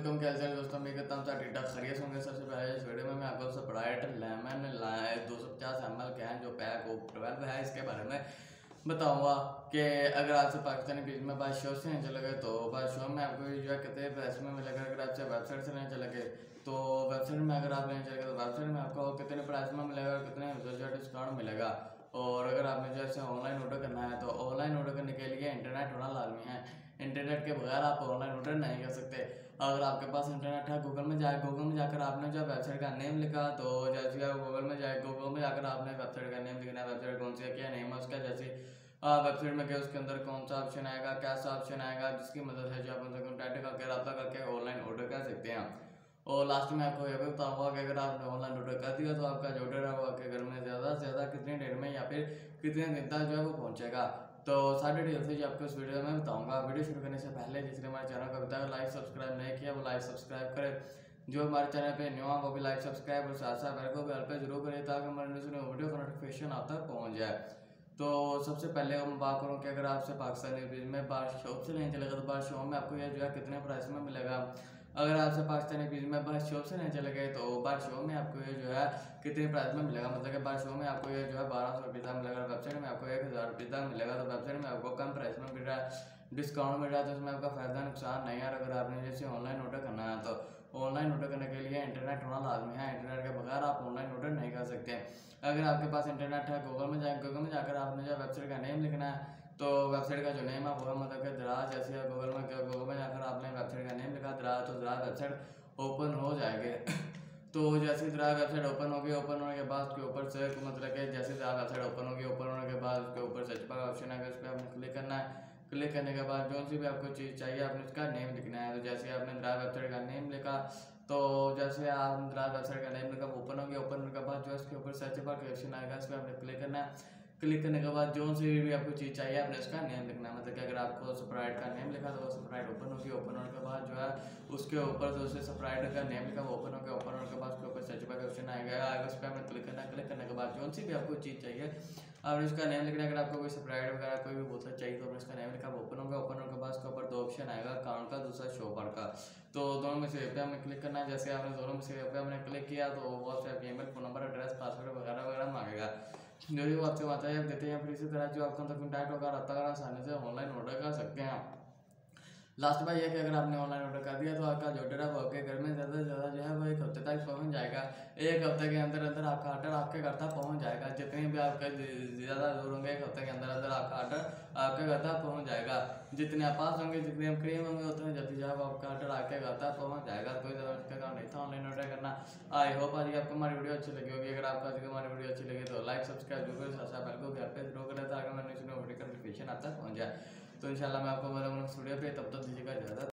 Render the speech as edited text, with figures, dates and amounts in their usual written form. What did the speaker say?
वालेकुम। क्या हाल दोस्तों, मैं कहता हूँ ठीक ठाक खैरियत होंगे। सबसे पहले इस वीडियो में मैं आपको स्प्राइट लेमन 250 ml कैन जो पैक 12 है इसके बारे में बताऊंगा कि अगर आपसे पाकिस्तानी पेज में बात शो से नहीं चलेगा तो बात शो में आपको जो है कितने प्राइस में मिलेगा। अगर आपसे वेबसाइट से नहीं चलेगा तो वेबसाइट में अगर आप नहीं चलेगा तो वेबसाइट में आपको कितने प्राइस में मिलेगा और कितने जो डिस्काउंट मिलेगा। और अगर आपने जैसे ऑनलाइन ऑर्डर करना है तो ऑनलाइन ऑर्डर करने के लिए इंटरनेट होना लाजमी है। इंटरनेट के बगैर आप ऑनलाइन ऑर्डर नहीं कर सकते। अगर आपके पास इंटरनेट है, गूगल में जाकर आपने जो वेबसाइट का नेम लिखा तो जैसे आप गूगल में जाकर आपने वेबसाइट का नेम लिखना है, वेबसाइट कौन सी है, क्या नेम है उसका, जैसे वेबसाइट में क्या उसके अंदर कौन सा ऑप्शन आएगा, कैसा ऑप्शन आएगा, जिसकी मदद से जो आप उनसे कॉन्टैक्ट करके रब्ता करके ऑनलाइन ऑर्डर कर सकते हैं। और लास्ट में आपको यह भी बताऊंगा कि अगर आपने ऑनलाइन ऑर्डर कर दिया तो आपका जो ऑर्डर है वो आपके घर में ज़्यादा से ज़्यादा कितनी देर में या फिर कितने दिन तक जो है वो पहुंचेगा। तो सारी डिटेल्स जो आपको इस वीडियो में बताऊंगा। वीडियो शुरू करने से पहले जिसने हमारे चैनल को अभी तक लाइक सब्सक्राइब नहीं किया वो लाइक सब्सक्राइब करें। जो हमारे चैनल पे न्यू है वो भी लाइक सब्सक्राइब और साथ साथ बेल को भी पे जरूर करें ताकि हमारे वीडियो का नोटिफिकेशन आप तक पहुँच जाए। तो सबसे पहले हम बात करूँ कि अगर आपसे पाकिस्तानी पेज में बार शॉप से नहीं चलेगा तो बार शॉप में आपको यह जो है कितने प्राइस में मिलेगा। अगर आपसे पाकिस्तानी पेज में बार शॉप से नहीं चलेगा तो बार शॉप में आपको ये जो है कितने प्राइस में मिलेगा। मतलब कि बार शॉप में आपको ये जो है 1200 रुपये तक मिलेगा, वेबसाइट में आपको 1000 रुपये तक मिलेगा। तो वेबसाइट में आपको कम प्राइस में मिल रहा है, डिस्काउंट मिल रहा है, तो उसमें आपका फायदा नुकसान नहीं है। अगर आपने जैसे ऑनलाइन ऑर्डर करना है तो ऑनलाइन ऑर्डर करने के लिए इंटरनेट होना लाजमी है। इंटरनेट के बगैर आप ऑनलाइन ऑर्डर नहीं कर सकते। अगर आपके पास इंटरनेट है, गूगल में जाकर आपने जो वेबसाइट का नेम लिखना है तो वेबसाइट का जो नेम है वो मतलब कि दराज, जैसे गूगल में जाकर आपने वेबसाइट का नेम लिखा दराज तो दराज वेबसाइट ओपन हो जाएगी। तो जैसे दराज वेबसाइट ओपन होगी, ओपन होने के बाद उसके ऊपर से मतलब कि जैसे दराज वेबसाइट ओपन होगी, ओपन होने के बाद उसके ऊपर सर्च का ऑप्शन है, उस पर आपने क्लिक करना है। क्लिक करने के बाद जो सी भी आपको चीज़ चाहिए आपने उसका नेम लिखना है। तो जैसे आपने दराज वेबसाइट का नेम लिखा तो जैसे आप दराज वेबसाइट का नेम लिखा ओपन होगी, ओपन होने के बाद जो उसके ऊपर सर्च बार का ऑप्शन आएगा, इस पर आपने क्लिक करना है। क्लिक करने के बाद जो सी भी आपको चीज़ चाहिए आपने उसका नेम लिखना है। मतलब कि अगर आपको स्प्राइट का नेम लिखा तो वो स्प्राइट ओपन होगी, ओपन होने के बाद जो है उसके ऊपर जो स्प्राइट का नेम लिखा वो ओपन होगा, ओपन होने के बाद उसके ऊपर सर्च बार का ऑप्शन आएगा, उस पर आपने क्लिक करना है। क्लिक करने के बाद जो सी भी आपको चीज़ चाहिए आपने उसका नेम लिखना है। अगर आपको कोई स्प्राइट वगैरह कोई भी बोतल चाहिए तो आपने उसका नेम लिखा ओपन होगा, ओपन होने के बाद उसके ऊपर दो ऑप्शन आएगा, अकाउंट का दूसरा शॉपर का। तो दोनों में से पे हमने क्लिक करना है। जैसे आपने दोनों में से पे हमने क्लिक किया तो वो आपसे आपकी email, phone number, address, password वगैरह वगैरह मांगेगा जो भी वो आपसे बातें आप देते हैं। फिर इसी तरह जो आपका कॉन्टैक्ट होगा रब्ता कर आसानी से ऑनलाइन ऑर्डर कर सकते हैं। लास्ट बार यह कि अगर आपने ऑनलाइन ऑर्डर कर दिया तो आपका जो ऑर्डर है वो आपके घर में ज़्यादा से ज़्यादा जो है वो एक हफ्ते तक पहुंच जाएगा। एक हफ्ते के अंदर अंदर आपका ऑर्डर आपके घर तक पहुंच जाएगा। जितने भी आपका ज़्यादा दूर होंगे एक हफ्ते के अंदर अंदर आपका ऑर्डर आपके घर तक पहुंच जाएगा। जितने आप पास होंगे, जितने आप करीब होंगे उतने जल्दी जो है आपका ऑर्डर आपके घर तक पहुँच जाएगा। कोई ज़्यादा मुश्किल काम नहीं था ऑनलाइन ऑर्डर करना। आई होप आज आपको हमारी वीडियो अच्छी लगी होगी। अगर आपको आज हमारी वीडियो अच्छी लगी तो लाइक सब्सक्राइब जरूर करें, साथ बेल को भी आप पे जरूर करें ताकि मैंने वीडियो का नोटिफिकेशन आप तक पहुँच जाए। तो इंशाल्लाह मैं आपको मेरा नेक्स्ट वीडियो पे तब तक दीजिएगा इजाज़त।